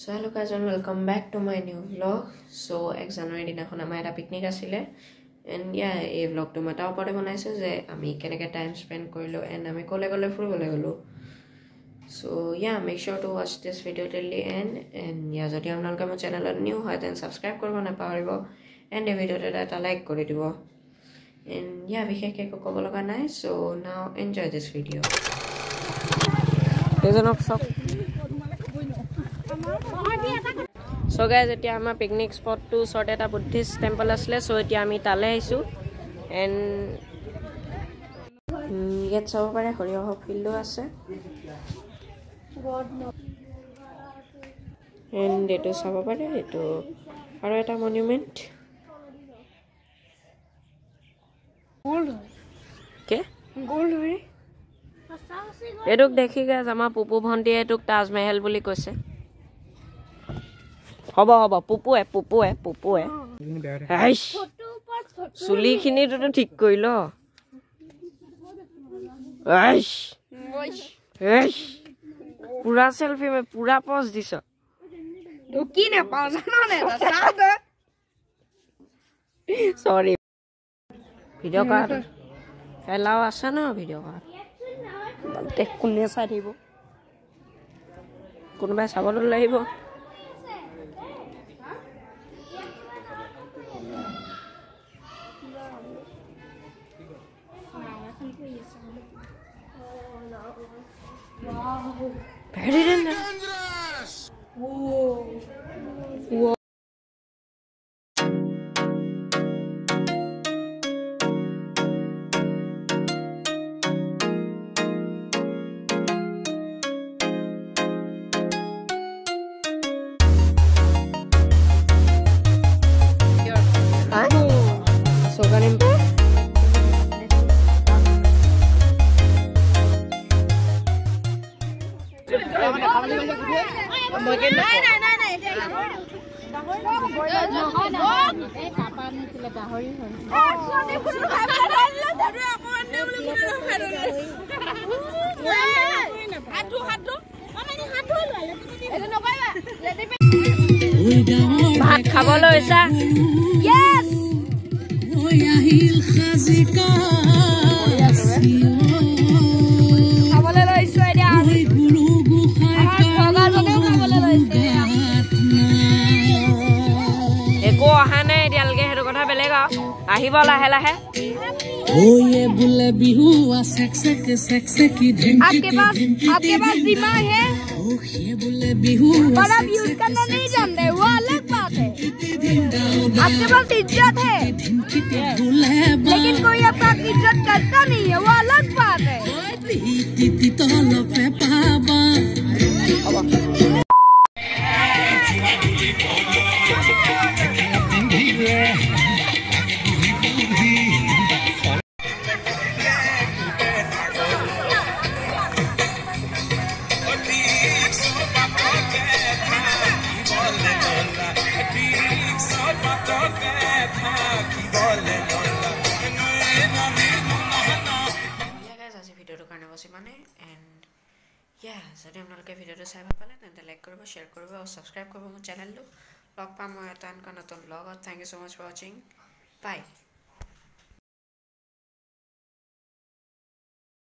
So hello guys and welcome back to my new vlog. So 1 January দিনাখন আমাৰ এটা picnic আছিলে and yeah এই vlogটো মাটা ওপৰতে বনাইছো যে আমি কেনেকৈ টাইম স্পেন্ড কৰিলো and আমি কলে ফুৰিবলৈ গলো. So yeah, make sure to watch this video till the end and yeah যদি আপোনালোকে মোৰ চেনেলত নিউ হয় then subscribe কৰিব নাপাহৰিব and এই ভিডিওটো এটা লাইক কৰি দিব. And yeah বিশেষকৈ একো ক'ব লগা নাই. So now enjoy this video. So guys, এতিয়া আমাৰ পিকনিক স্পটটো ওচৰতে এটা বুদ্ধিষ্ট টেম্পল আছিলে. So এতিয়া আমি তালে আহিছো and ইয়াত চাব পাৰে সৰিয়হ ফিল্ডো আছে and এইটো চাব পাৰে এইটো আৰু এটা মনুমেন্ট গোল্ড কে গোল্ড হয় এটোক দেখি গাইজ আমাৰ পুপু ভন্টিয়ে এটোক তাজমহল বুলি কৈছে. হব পুপুৱে চুলিখিনিটো ঠিক কৰিল পুৰা সেলফি পুৰা পজ দিছ সৰি ভিডিঅ' কৰাত এলাও আছে ন ভিডিঅ' কৰাত কোনে চাই থাকিব কোনোবাই চাবলৈ লাগিব Very dangerous. Whoa. So ganin ভাত খাবলৈ হৈছে yes খাবলৈ লৈছো এতিয়া একো অহা নাই এতিয়ালৈকে সেইটো কথা বেলেগ আৰু আহিব লাহে লাহে आपके पास दिमाग है पर आप यूज करना नहीं जानते वो अलग बात है. आपके पास इज्जत है लेकिन कोई आपका इज्जत करता नहीं है वो अलग बात है. ভিডিওটো কাৰণে বসি মানে এন্ড ইয়া যদি আপোনালোকে ভিডিওটো চাই ভাল পালে তেন্তে লাইক কৰিব শেয়াৰ কৰিব আৰু সাবস্ক্ৰাইব কৰিব মোৰ চেনেলটো লগ পাম মই এটা নতুন ব্লগত. Thank you so much for watching by.